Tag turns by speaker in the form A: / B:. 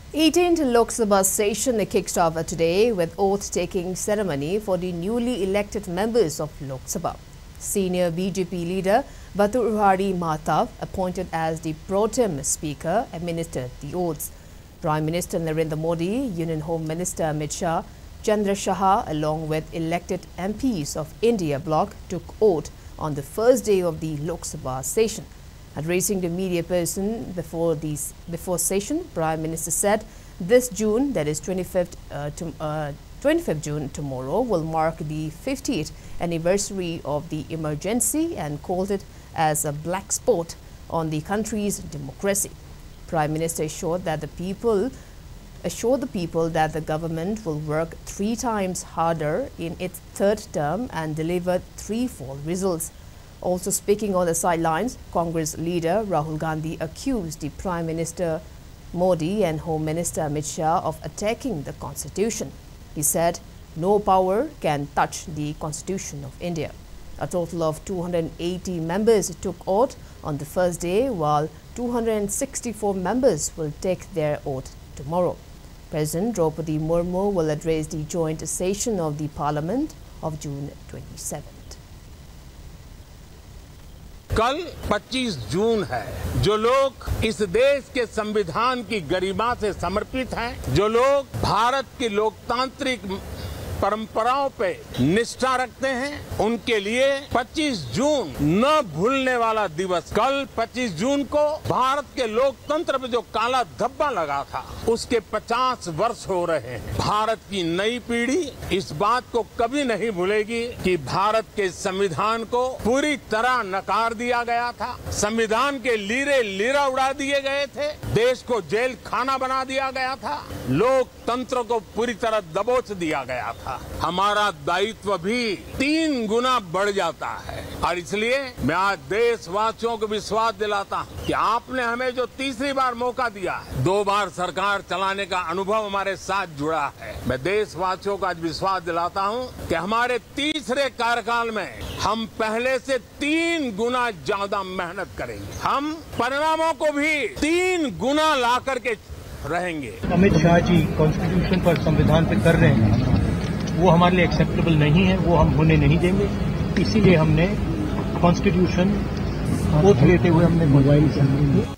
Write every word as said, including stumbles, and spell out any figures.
A: eighteenth Lok Sabha session kicked off today with oath-taking ceremony for the newly elected members of Lok Sabha. Senior B J P leader Bhattacharya Mahtab, appointed as the pro-tem speaker, administered the oaths. Prime Minister Narendra Modi, Union Home Minister Amit Shah, Chandra Shah, along with elected M Ps of India Bloc, took oath on the first day of the Lok Sabha session. Addressing the media person before the before session, Prime Minister said this June, that is twenty-fifth, uh, to, uh, twenty-fifth June tomorrow, will mark the fiftieth anniversary of the emergency and called it as a black spot on the country's democracy. Prime Minister assured that the people assured the people that the government will work three times harder in its third term and deliver threefold results. Also speaking on the sidelines, Congress leader Rahul Gandhi accused the Prime Minister Modi and Home Minister Amit Shah of attacking the Constitution. He said, no power can touch the Constitution of India. A total of two hundred eighty members took oath on the first day, while two hundred sixty-four members will take their oath tomorrow. President Draupadi Murmu will address the joint session of the Parliament of June twenty-seventh.
B: कल पच्चीस जून है। जो लोग इस देश के संविधान की गरिमा से समर्पित हैं, जो लोग भारत की लोकतांत्रिक परंपराओं पे निष्ठा रखते हैं, उनके लिए पच्चीस जून न भूलने वाला दिवस। कल पच्चीस जून को भारत के लोकतंत्र पे जो काला धब्बा लगा था, उसके पचास वर्ष हो रहे हैं। भारत की नई पीढ़ी इस बात को कभी नहीं भूलेगी कि भारत के संविधान को पूरी तरह नकार दिया गया था, संविधान के लीरे लीरा उड़ा दिए गए थे, देश को जेल खाना बना दिया गया था, लोकतंत्र को पूरी तरह दबोच दिया गया था। हमारा दायित्व भी तीन गुना बढ़ जाता है और इसलिए मैं आज देशवासियों को विश्वास दिलाता हूं कि आपने हमें जो तीसरी बार मौका दिया है, दो बार सरकार चलाने का अनुभव हमारे साथ जुड़ा है। मैं देशवासियों को आज विश्वास दिलाता हूं कि हमारे तीसरे कार्यकाल में हम पहले से तीन गुना ज्यादा मेहनत करेंगे, हम परिणामों को भी तीन गुना ला करके रहेंगे।
C: अमित शाह जी कॉन्स्टिट्यूशन पर, संविधान पे कर रहे हैं, वो हमारे लिए एक्सेप्टेबल नहीं है, वो हम होने नहीं देंगे। इसीलिए हमने कॉन्स्टिट्यूशन वोट लेते हुए हमने मोबाइल